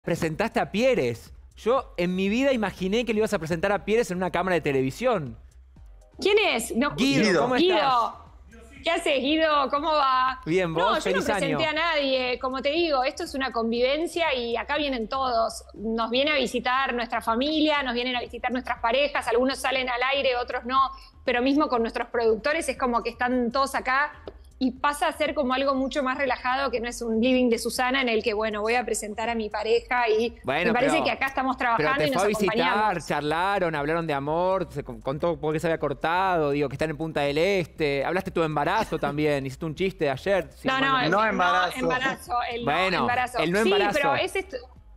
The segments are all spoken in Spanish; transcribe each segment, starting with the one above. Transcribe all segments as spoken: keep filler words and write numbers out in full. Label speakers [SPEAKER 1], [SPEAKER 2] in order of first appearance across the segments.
[SPEAKER 1] presentaste a Pieres. Yo en mi vida imaginé que le ibas a presentar a Pieres en una cámara de televisión.
[SPEAKER 2] ¿Quién es? No,
[SPEAKER 1] Guido, ¿cómo
[SPEAKER 2] Guido.
[SPEAKER 1] estás?
[SPEAKER 2] ¿Qué haces, Guido? ¿Cómo va?
[SPEAKER 1] Bien, ¿vos?
[SPEAKER 2] No, yo
[SPEAKER 1] Feliz
[SPEAKER 2] no presenté
[SPEAKER 1] año.
[SPEAKER 2] a nadie. Como te digo, esto es una convivencia y acá vienen todos. Nos viene a visitar nuestra familia, nos vienen a visitar nuestras parejas. Algunos salen al aire, otros no. Pero mismo con nuestros productores es como que están todos acá. Y pasa a ser como algo mucho más relajado, que no es un living de Susana en el que, bueno, voy a presentar a mi pareja y
[SPEAKER 1] Bueno,
[SPEAKER 2] me parece
[SPEAKER 1] pero-
[SPEAKER 2] que acá estamos
[SPEAKER 1] Pero
[SPEAKER 2] trabajando
[SPEAKER 1] te
[SPEAKER 2] y
[SPEAKER 1] fue
[SPEAKER 2] nos
[SPEAKER 1] a visitar,
[SPEAKER 2] acompañamos.
[SPEAKER 1] charlaron, hablaron de amor, se con- contó por qué se había cortado, digo, que están en Punta del Este. Hablaste tu embarazo también, hiciste un chiste de ayer. si
[SPEAKER 2] No,
[SPEAKER 1] mal
[SPEAKER 2] no,
[SPEAKER 1] me-
[SPEAKER 2] el
[SPEAKER 3] No
[SPEAKER 2] no
[SPEAKER 3] embarazo.
[SPEAKER 2] embarazo. El
[SPEAKER 1] Bueno,
[SPEAKER 2] no embarazo.
[SPEAKER 1] el no embarazo.
[SPEAKER 2] Sí, pero es esto,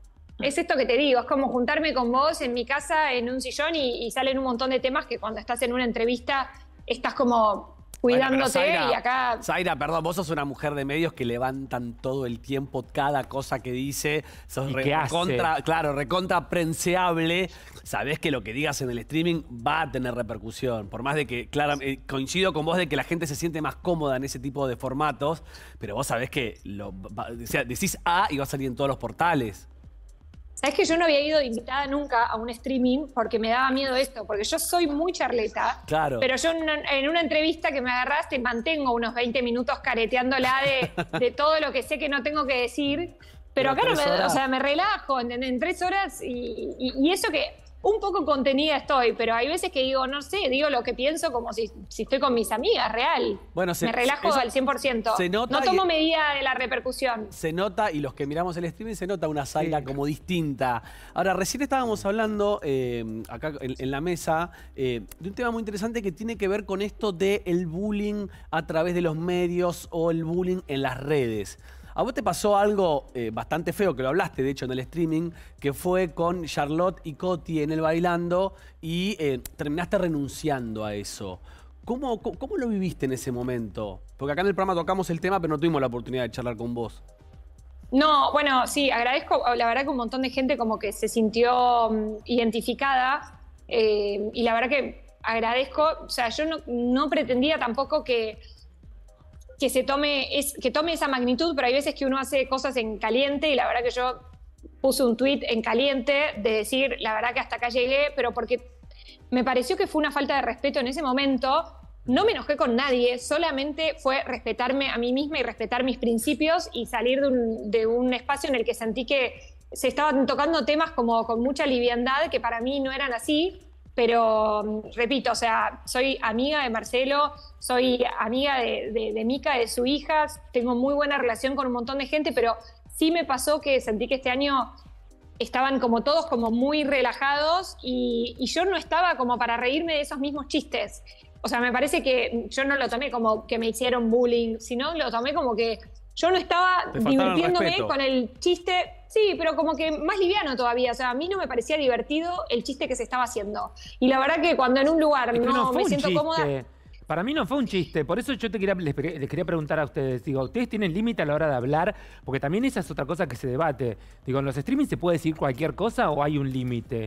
[SPEAKER 2] es esto que te digo, es como juntarme con vos en mi casa en un sillón y, y salen un montón de temas que cuando estás en una entrevista estás como cuidándote.
[SPEAKER 4] Bueno, pero Zaira,
[SPEAKER 2] y acá...
[SPEAKER 4] Zaira, perdón, vos sos una mujer de medios que levantan todo el tiempo cada cosa que dice. Sos
[SPEAKER 1] ¿Y
[SPEAKER 4] re-
[SPEAKER 1] qué hace?
[SPEAKER 4] recontra, claro, recontra prenseable. Sabés que lo que digas en el streaming va a tener repercusión. Por más de que, claro, eh, coincido con vos de que la gente se siente más cómoda en ese tipo de formatos, pero vos sabés que lo, va- o sea, decís A y va a salir en todos los portales.
[SPEAKER 2] Sabes que yo no había ido invitada nunca a un streaming porque me daba miedo esto, porque yo soy muy charleta.
[SPEAKER 4] Claro.
[SPEAKER 2] Pero yo en una, en una entrevista que me agarraste mantengo unos veinte minutos careteándola de, de todo lo que sé que no tengo que decir. Pero,
[SPEAKER 4] Pero
[SPEAKER 2] acá no
[SPEAKER 4] tres
[SPEAKER 2] me,
[SPEAKER 4] horas.
[SPEAKER 2] o sea, me relajo, ¿entendés? En tres horas y, y- y eso que un poco contenida estoy, pero hay veces que digo, no sé, digo lo que pienso como si, si estoy con mis amigas, real.
[SPEAKER 4] Bueno, se-
[SPEAKER 2] me relajo
[SPEAKER 4] eso
[SPEAKER 2] al cien por ciento.
[SPEAKER 4] se nota
[SPEAKER 2] no tomo
[SPEAKER 4] y-
[SPEAKER 2] medida de la repercusión.
[SPEAKER 4] Se nota, y los que miramos el streaming, se nota una Zaira
[SPEAKER 1] Sí.
[SPEAKER 4] como distinta. Ahora, recién estábamos hablando eh, acá en, en la mesa eh, de un tema muy interesante que tiene que ver con esto del bullying a través de los medios o el bullying en las redes. A vos te pasó algo eh, bastante feo, que lo hablaste de hecho en el streaming, que fue con Charlotte y Coti en el Bailando y eh, terminaste renunciando a eso. ¿Cómo, cómo, cómo lo viviste en ese momento? Porque acá en el programa tocamos el tema, pero no tuvimos la oportunidad de charlar con vos.
[SPEAKER 2] No, bueno, sí, agradezco, la verdad que un montón de gente como que se sintió mm, identificada eh, y la verdad que agradezco, o sea, yo no, no pretendía tampoco que, que se tome, es, que tome esa magnitud, pero hay veces que uno hace cosas en caliente y la verdad que yo puse un tuit en caliente de decir, la verdad que hasta acá llegué, pero porque me pareció que fue una falta de respeto en ese momento. No me enojé con nadie, solamente fue respetarme a mí misma y respetar mis principios y salir de un, de un espacio en el que sentí que se estaban tocando temas como con mucha liviandad, que para mí no eran así, pero repito, o sea, soy amiga de Marcelo, soy amiga de, de, de Mica, de su hija, tengo muy buena relación con un montón de gente, pero sí me pasó que sentí que este año estaban como todos como muy relajados y, y yo no estaba como para reírme de esos mismos chistes. O sea, me parece que yo no lo tomé como que me hicieron bullying, sino lo tomé como que yo no estaba
[SPEAKER 4] Te faltaba el
[SPEAKER 2] divirtiéndome
[SPEAKER 4] respeto.
[SPEAKER 2] con el chiste, sí, pero como que más liviano todavía. O sea, a mí no me parecía divertido el chiste que se estaba haciendo. Y la verdad que cuando en un lugar
[SPEAKER 1] Es que
[SPEAKER 2] no,
[SPEAKER 1] fue
[SPEAKER 2] me
[SPEAKER 1] un
[SPEAKER 2] siento
[SPEAKER 1] chiste.
[SPEAKER 2] cómoda...
[SPEAKER 1] Para mí no fue un chiste, por eso yo te quería, les, les quería preguntar a ustedes, digo, ¿ustedes tienen límite a la hora de hablar? Porque también esa es otra cosa que se debate. Digo, ¿en los streamings se puede decir cualquier cosa o hay un límite?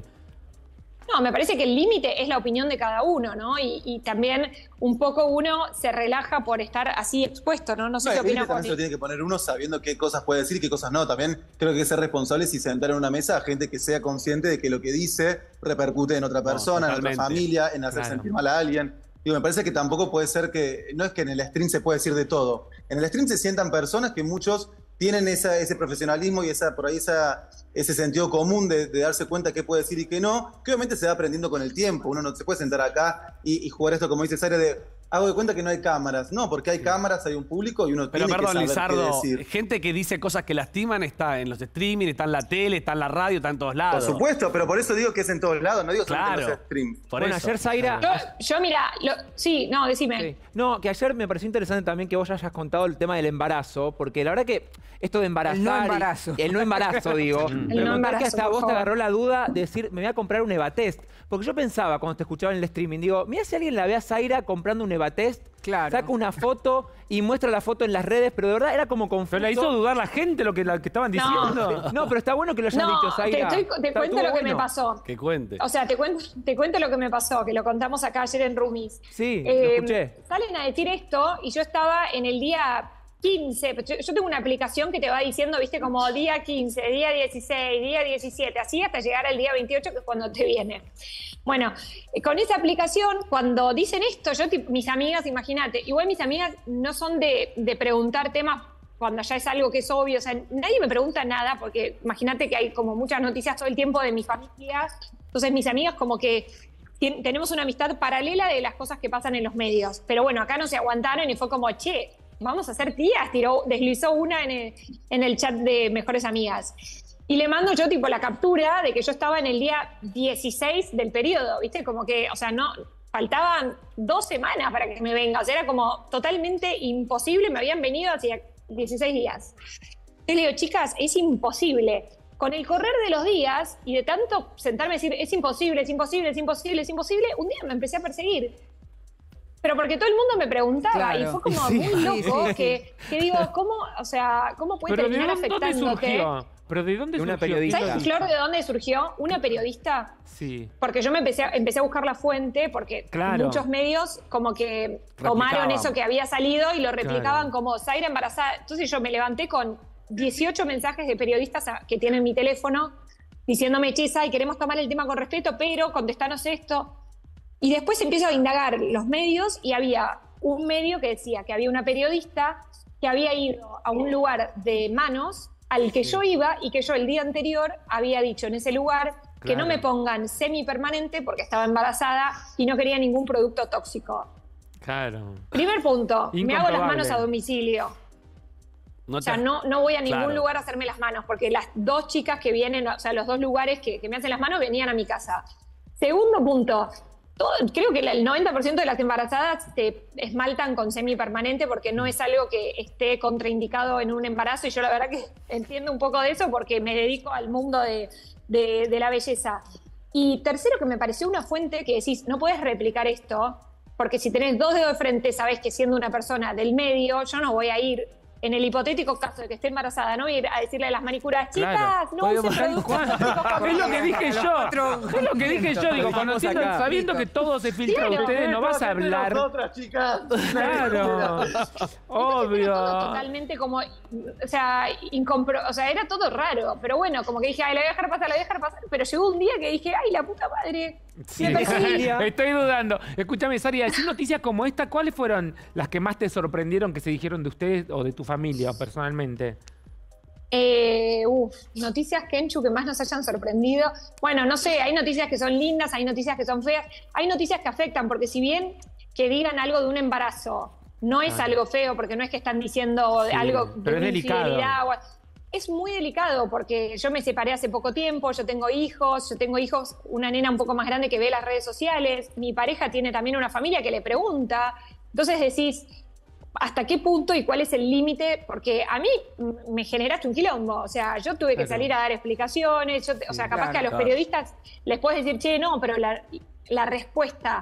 [SPEAKER 2] No, me parece que el límite es la opinión de cada uno, ¿no? Y, y también un poco uno se relaja por estar así expuesto, ¿no? No sé
[SPEAKER 3] No,
[SPEAKER 2] qué
[SPEAKER 3] el límite
[SPEAKER 2] opinas,
[SPEAKER 3] también se lo
[SPEAKER 2] Juan.
[SPEAKER 3] tiene que poner uno sabiendo qué cosas puede decir y qué cosas no. También creo que hay que ser responsables y sentar en una mesa a gente que sea consciente de que lo que dice repercute en otra persona, en otra
[SPEAKER 4] totalmente.
[SPEAKER 3] familia, en hacer
[SPEAKER 1] Claro.
[SPEAKER 3] sentir mal a alguien. Digo, me parece que tampoco puede ser que... No es que en el stream se puede decir de todo. En el stream se sientan personas que muchos tienen esa, ese profesionalismo y esa por ahí esa, ese sentido común de, de darse cuenta qué puede decir y qué no, que obviamente se va aprendiendo con el tiempo. Uno no se puede sentar acá y, y jugar esto, como dice Zaira, de hago de cuenta que no hay cámaras. No, porque hay cámaras, hay un público y uno
[SPEAKER 4] Pero
[SPEAKER 3] tiene
[SPEAKER 4] perdón,
[SPEAKER 3] que saber
[SPEAKER 4] Lizardo,
[SPEAKER 3] qué decir.
[SPEAKER 4] gente que dice cosas que lastiman está en los streaming, está en la tele, está en la radio, está en todos
[SPEAKER 3] Por
[SPEAKER 4] lados.
[SPEAKER 3] supuesto, pero por eso digo que es en todos lados, no digo solamente en
[SPEAKER 4] Claro.
[SPEAKER 3] los streams.
[SPEAKER 4] Por
[SPEAKER 1] bueno,
[SPEAKER 4] eso.
[SPEAKER 1] ayer Zaira...
[SPEAKER 2] Yo, yo mira, lo- sí, no, decime.
[SPEAKER 1] Sí. No, que ayer me pareció interesante también que vos hayas contado el tema del embarazo, porque la verdad que esto de embarazar...
[SPEAKER 5] El no
[SPEAKER 1] y-
[SPEAKER 5] embarazo.
[SPEAKER 1] El no embarazo, digo. Pero
[SPEAKER 2] no
[SPEAKER 1] me parece
[SPEAKER 2] embarazo,
[SPEAKER 1] que hasta
[SPEAKER 2] por
[SPEAKER 1] vos te
[SPEAKER 2] favor.
[SPEAKER 1] agarró la duda de decir, me voy a comprar un Evatest. Porque yo pensaba, cuando te escuchaba en el streaming, digo, mira si alguien la ve a Zaira comprando un Evatest,
[SPEAKER 5] Claro.
[SPEAKER 1] saca una foto y muestra la foto en las redes, pero de verdad era como confuso.
[SPEAKER 6] Pero la hizo dudar la gente lo que, la que estaban diciendo.
[SPEAKER 1] No, pero está bueno que lo hayas
[SPEAKER 2] No,
[SPEAKER 1] dicho,
[SPEAKER 2] te,
[SPEAKER 1] Zaira.
[SPEAKER 2] estoy- te
[SPEAKER 1] Está-
[SPEAKER 2] cuento
[SPEAKER 1] estuvo
[SPEAKER 2] lo que me
[SPEAKER 1] bueno.
[SPEAKER 2] pasó.
[SPEAKER 4] Que cuente.
[SPEAKER 2] O sea, te cuento, te cuento lo que me pasó, que lo contamos acá ayer en Roomies.
[SPEAKER 1] Sí, lo
[SPEAKER 2] Eh,
[SPEAKER 1] escuché.
[SPEAKER 2] Salen a decir esto y yo estaba en el día quince, yo, yo tengo una aplicación que te va diciendo, viste, como día quince, día dieciséis, día diecisiete, así hasta llegar al día veintiocho, que es cuando te viene. Bueno, con esa aplicación, cuando dicen esto, yo, tipo, mis amigas, imagínate, igual mis amigas no son de, de preguntar temas cuando ya es algo que es obvio, o sea, nadie me pregunta nada, porque imagínate que hay como muchas noticias todo el tiempo de mi familia, entonces mis amigas como que ten, tenemos una amistad paralela de las cosas que pasan en los medios, pero bueno, acá no se aguantaron y fue como, che, vamos a ser tías, tiró, deslizó una en el, en el chat de Mejores Amigas. Y le mando yo tipo la captura de que yo estaba en el día dieciséis del periodo, ¿viste? Como que, o sea, no, faltaban dos semanas para que me venga, o sea, era como totalmente imposible, me habían venido hacía dieciséis días. Yo le digo, chicas, es imposible. Con el correr de los días y de tanto sentarme y decir, es imposible, es imposible, es imposible, es imposible, un día me empecé a perseguir. Pero porque todo el mundo me preguntaba, claro, y fue como sí, muy loco, sí, sí. Que, que digo, ¿cómo, o sea, cómo puede
[SPEAKER 1] ¿Pero
[SPEAKER 2] terminar
[SPEAKER 1] de dónde,
[SPEAKER 2] afectándote?
[SPEAKER 1] Surgió? ¿Pero de dónde
[SPEAKER 5] una
[SPEAKER 1] surgió?
[SPEAKER 5] Periodista.
[SPEAKER 2] ¿Sabes, Flor, de dónde surgió? Una periodista.
[SPEAKER 1] Sí.
[SPEAKER 2] Porque yo me empecé a, empecé a buscar la fuente, porque
[SPEAKER 1] claro.
[SPEAKER 2] muchos medios como que tomaron eso que había salido y lo replicaban, claro, como Zaira embarazada. Entonces yo me levanté con dieciocho mensajes de periodistas que tienen mi teléfono diciéndome, che, Zay, queremos tomar el tema con respeto, pero contestanos esto. Y después empiezo a indagar los medios y había un medio que decía que había una periodista que había ido a un lugar de manos al que sí. yo iba y que yo el día anterior había dicho en ese lugar, claro, que no me pongan semipermanente porque estaba embarazada y no quería ningún producto tóxico.
[SPEAKER 1] Claro.
[SPEAKER 2] Primer punto, me hago las manos a domicilio. No, o sea, no, no voy a ningún claro. lugar a hacerme las manos, porque las dos chicas que vienen, o sea, los dos lugares que, que me hacen las manos venían a mi casa. Segundo punto, todo, creo que el noventa por ciento de las embarazadas te esmaltan con semipermanente porque no es algo que esté contraindicado en un embarazo, y yo la verdad que entiendo un poco de eso porque me dedico al mundo de, de, de la belleza. Y tercero, que me pareció una fuente que decís, no puedes replicar esto, porque si tenés dos dedos de frente, sabés que siendo una persona del medio, yo no voy a ir, en el hipotético caso de que esté embarazada, no voy a ir a decirle a las manicuras, chicas, claro, no usen productos.
[SPEAKER 1] Es lo que dije yo, es lo que dije yo, digo, conociendo, sabiendo que todo se filtra de ustedes, no vas a hablar.
[SPEAKER 3] Nosotras, chicas.
[SPEAKER 1] Claro, obvio.
[SPEAKER 2] Todo totalmente como, o sea, incompro, o sea, era todo raro, pero bueno, como que dije, ay, la voy a dejar pasar, la voy a dejar pasar, pero llegó un día que dije, ay, la puta madre.
[SPEAKER 1] Sí. Estoy dudando. Escúchame, Sari, decir noticias como esta, ¿cuáles fueron las que más te sorprendieron que se dijeron de ustedes o de tu familia personalmente?
[SPEAKER 2] Eh, uf, noticias, Kenchu, que más nos hayan sorprendido. Bueno, no sé, hay noticias que son lindas, hay noticias que son feas, hay noticias que afectan, porque si bien que digan algo de un embarazo no es claro. algo feo, porque no es que están diciendo sí, algo de una infidelidad o... Es muy delicado porque yo me separé hace poco tiempo, yo tengo hijos, yo tengo hijos, una nena un poco más grande que ve las redes sociales, mi pareja tiene también una familia que le pregunta, entonces decís, ¿hasta qué punto y cuál es el límite? Porque a mí me generaste un quilombo, o sea, yo tuve que claro. salir a dar explicaciones, yo, o sea, capaz claro, que a los claro. periodistas les puedes decir, che, no, pero la, la respuesta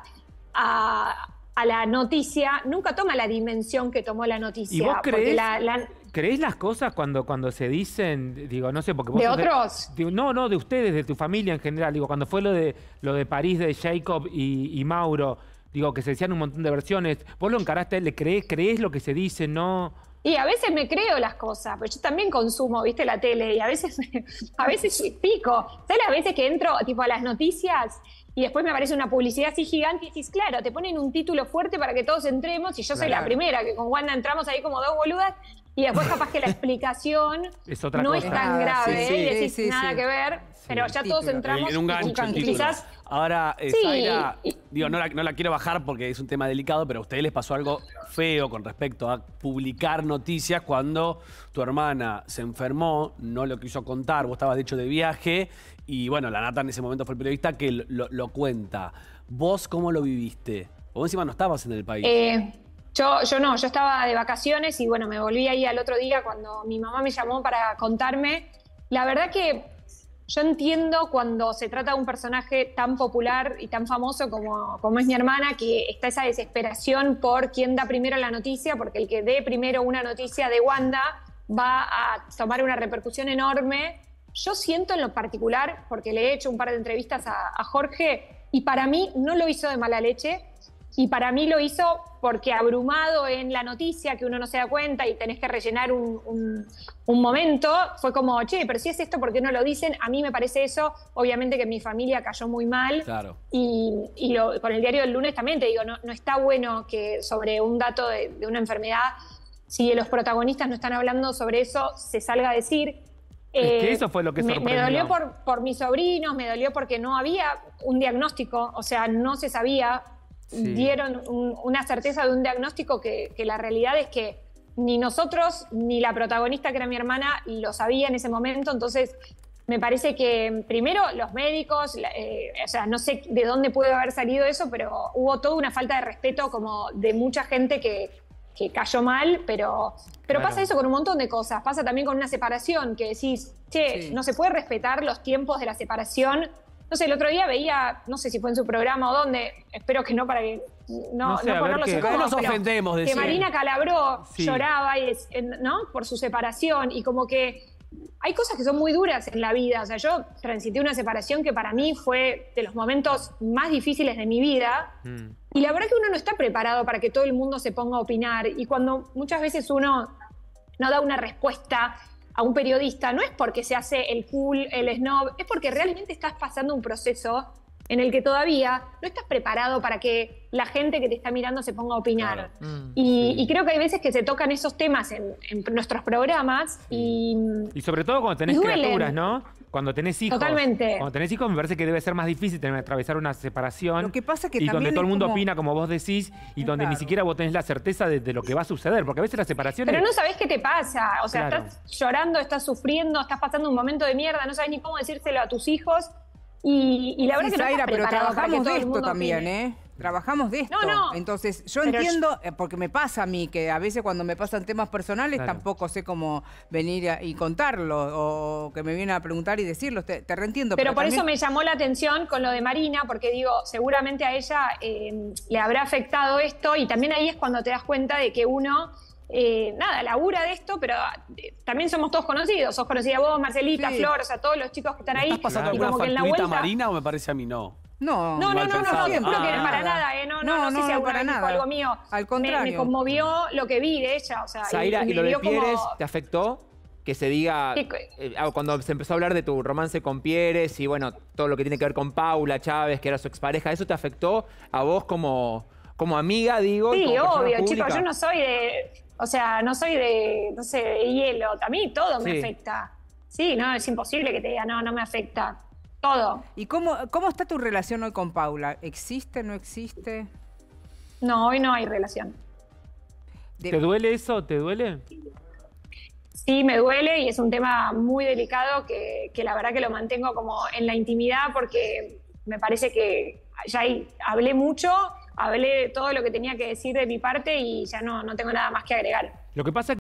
[SPEAKER 2] a... a la noticia, nunca toma la dimensión que tomó la noticia.
[SPEAKER 1] ¿Y vos creés,
[SPEAKER 2] la, la...
[SPEAKER 1] creés las cosas cuando, cuando se dicen, digo, no sé, porque vos...
[SPEAKER 2] ¿De otros?
[SPEAKER 1] De, no, no, de ustedes, de tu familia en general, digo, cuando fue lo de lo de París, de Jacob y, y Mauro, digo, que se decían un montón de versiones, vos lo encaraste, ¿le creés, creés lo que se dice, no...?
[SPEAKER 2] Y a veces me creo las cosas, pero yo también consumo, viste, la tele, y a veces, a veces pico. ¿Sabes las veces que entro, tipo, a las noticias... y después me aparece una publicidad así gigante y decís, claro, te ponen un título fuerte para que todos entremos, y yo soy claro. la primera, que con Wanda entramos ahí como dos boludas, y después capaz que la explicación
[SPEAKER 1] es otra
[SPEAKER 2] no
[SPEAKER 1] cosa.
[SPEAKER 2] es tan grave,
[SPEAKER 5] ah, sí, sí,
[SPEAKER 2] y decís
[SPEAKER 5] sí, sí,
[SPEAKER 2] nada
[SPEAKER 5] sí.
[SPEAKER 2] que ver, sí, pero ya todos entramos.
[SPEAKER 4] En un gancho,
[SPEAKER 2] y, quizás...
[SPEAKER 4] Ahora, eh,
[SPEAKER 2] sí,
[SPEAKER 4] Zaira,
[SPEAKER 2] y...
[SPEAKER 4] digo, no la, no la quiero bajar porque es un tema delicado, pero a ustedes les pasó algo feo con respecto a publicar noticias cuando tu hermana se enfermó, no lo quiso contar, vos estabas de hecho de viaje, y bueno, la Nata en ese momento fue el periodista que lo, lo, lo cuenta. ¿Vos cómo lo viviste? Vos encima no estabas en el país.
[SPEAKER 2] Eh, yo, yo no, yo estaba de vacaciones y bueno, me volví ahí al otro día cuando mi mamá me llamó para contarme. La verdad que yo entiendo cuando se trata de un personaje tan popular y tan famoso como, como es mi hermana, que está esa desesperación por quién da primero la noticia, porque el que dé primero una noticia de Wanda va a tomar una repercusión enorme. Yo siento en lo particular, porque le he hecho un par de entrevistas a, a Jorge, y para mí no lo hizo de mala leche, y para mí lo hizo porque abrumado en la noticia, que uno no se da cuenta y tenés que rellenar un, un, un momento, fue como, che, pero si es esto, ¿por qué no lo dicen? A mí me parece eso, obviamente que mi familia cayó muy mal.
[SPEAKER 4] Claro.
[SPEAKER 2] Y, y lo, con el diario del lunes también te digo, no, no está bueno que sobre un dato de, de una enfermedad, si los protagonistas no están hablando sobre eso, se salga a decir.
[SPEAKER 1] Es que eso fue lo que
[SPEAKER 2] me,
[SPEAKER 1] sorprendió.
[SPEAKER 2] me dolió por, por mis sobrinos, me dolió porque no había un diagnóstico, o sea, no se sabía. Sí. Dieron un, una certeza de un diagnóstico que, que la realidad es que ni nosotros ni la protagonista, que era mi hermana, lo sabía en ese momento. Entonces me parece que primero los médicos, eh, o sea, no sé de dónde puede haber salido eso, pero hubo toda una falta de respeto como de mucha gente que, que cayó mal, pero, pero
[SPEAKER 1] claro.
[SPEAKER 2] pasa eso con un montón de cosas. Pasa también con una separación, que decís, che,
[SPEAKER 5] Sí.
[SPEAKER 2] no se puede respetar los tiempos de la separación. No sé, el otro día veía, no sé si fue en su programa o dónde, espero que no para que no,
[SPEAKER 1] No sé, a
[SPEAKER 2] no
[SPEAKER 1] ver
[SPEAKER 2] ponerlos
[SPEAKER 1] qué-
[SPEAKER 2] incómodos,
[SPEAKER 4] No nos
[SPEAKER 2] pero
[SPEAKER 4] ofendemos,
[SPEAKER 2] que
[SPEAKER 4] decía.
[SPEAKER 2] Marina Calabró
[SPEAKER 1] Sí.
[SPEAKER 2] lloraba y es- en- ¿no? por su separación, y como que hay cosas que son muy duras en la vida. O sea, yo transité una separación que para mí fue de los momentos más difíciles de mi vida.
[SPEAKER 1] Mm.
[SPEAKER 2] Y la verdad que uno no está preparado para que todo el mundo se ponga a opinar. Y cuando muchas veces uno no da una respuesta a un periodista, no es porque se hace el cool, el snob, es porque realmente estás pasando un proceso en el que todavía no estás preparado para que la gente que te está mirando se ponga a opinar.
[SPEAKER 1] Claro. Mm,
[SPEAKER 2] y,
[SPEAKER 1] sí.
[SPEAKER 2] y creo que hay veces que se tocan esos temas en, en nuestros programas y...
[SPEAKER 1] Y sobre todo cuando tenés
[SPEAKER 2] Y duelen.
[SPEAKER 1] criaturas, ¿no? Cuando tenés hijos.
[SPEAKER 2] Totalmente.
[SPEAKER 1] Cuando tenés hijos me parece que debe ser más difícil tener, atravesar una separación.
[SPEAKER 5] Lo que pasa que
[SPEAKER 1] y donde
[SPEAKER 5] también
[SPEAKER 1] todo el
[SPEAKER 5] es
[SPEAKER 1] mundo
[SPEAKER 5] como-
[SPEAKER 1] opina como vos decís y
[SPEAKER 5] Es
[SPEAKER 1] donde ni
[SPEAKER 5] raro.
[SPEAKER 1] siquiera vos tenés la certeza de, de lo que va a suceder. Porque a veces las separaciones...
[SPEAKER 2] Pero no sabés qué te pasa. O sea,
[SPEAKER 1] Claro.
[SPEAKER 2] estás llorando, estás sufriendo, estás pasando un momento de mierda, no sabés ni cómo decírselo a tus hijos. Y, y la verdad
[SPEAKER 5] Sí,
[SPEAKER 2] que no
[SPEAKER 5] Zaira,
[SPEAKER 2] estás
[SPEAKER 5] pero
[SPEAKER 2] preparado para que
[SPEAKER 5] trabajamos
[SPEAKER 2] todo
[SPEAKER 5] de
[SPEAKER 2] el
[SPEAKER 5] esto
[SPEAKER 2] mundo
[SPEAKER 5] también,
[SPEAKER 2] opine.
[SPEAKER 5] ¿eh? Trabajamos de esto.
[SPEAKER 2] No, no.
[SPEAKER 5] Entonces, yo
[SPEAKER 2] Pero
[SPEAKER 5] entiendo, eh, porque me pasa a mí, que a veces cuando me pasan temas personales
[SPEAKER 1] Claro.
[SPEAKER 5] tampoco sé cómo venir a- y contarlo, o que me vienen a preguntar y decirlo. Te, te reentiendo.
[SPEAKER 2] Pero por
[SPEAKER 5] también-
[SPEAKER 2] eso me llamó la atención con lo de Marina, porque digo, seguramente a ella eh, le habrá afectado esto, y también ahí es cuando te das cuenta de que uno, eh, nada, labura de esto, pero eh, también somos todos conocidos. Sos conocida vos, Marcelita,
[SPEAKER 5] Sí.
[SPEAKER 2] Flor, o sea, todos los chicos que están ahí.
[SPEAKER 4] ¿Estás pasando
[SPEAKER 2] y
[SPEAKER 4] alguna
[SPEAKER 2] como que en la
[SPEAKER 4] facturita
[SPEAKER 2] vuelta...
[SPEAKER 4] Marina o me parece a mí no?
[SPEAKER 5] No,
[SPEAKER 2] No, no,
[SPEAKER 4] Mal
[SPEAKER 2] no, no,
[SPEAKER 4] pensado.
[SPEAKER 2] no, te juro que
[SPEAKER 4] Ah.
[SPEAKER 2] para nada, eh, no, no,
[SPEAKER 5] No,
[SPEAKER 2] no, sé
[SPEAKER 5] no,
[SPEAKER 2] si
[SPEAKER 5] no,
[SPEAKER 2] alguna
[SPEAKER 5] para
[SPEAKER 2] vez dijo
[SPEAKER 5] nada.
[SPEAKER 2] algo mío.
[SPEAKER 5] Al
[SPEAKER 2] Me-
[SPEAKER 5] contrario.
[SPEAKER 2] Me, conmovió lo que vi de ella, o sea,
[SPEAKER 7] Zaira,
[SPEAKER 2] y,
[SPEAKER 7] ¿y
[SPEAKER 2] y
[SPEAKER 7] lo
[SPEAKER 2] me
[SPEAKER 7] de
[SPEAKER 2] dio como-
[SPEAKER 7] Pieres te afectó? Que se diga,
[SPEAKER 2] ¿Qué co-
[SPEAKER 7] eh, ah, cuando se empezó a hablar de tu romance con Pieres y bueno, todo lo que tiene que ver con Paula Chávez, que era su expareja, ¿eso te afectó a vos como, como amiga, digo? y
[SPEAKER 2] Sí,
[SPEAKER 7] como persona
[SPEAKER 2] obvio,
[SPEAKER 7] pública?
[SPEAKER 2] chicos, yo no soy de, o sea, no soy de, no sé, de hielo, a mí todo me
[SPEAKER 7] Sí.
[SPEAKER 2] afecta. Sí, no, es imposible que te diga, no, no me afecta, todo.
[SPEAKER 5] ¿Y cómo, cómo está tu relación hoy con Paula? ¿Existe, no existe?
[SPEAKER 2] No, hoy no hay relación.
[SPEAKER 5] De-
[SPEAKER 1] ¿Te duele eso? ¿Te duele?
[SPEAKER 2] Sí, me duele y es un tema muy delicado que, que la verdad que lo mantengo como en la intimidad, porque me parece que ya ahí hablé mucho, hablé todo lo que tenía que decir de mi parte y ya no, no tengo nada más que agregar.
[SPEAKER 1] Lo que pasa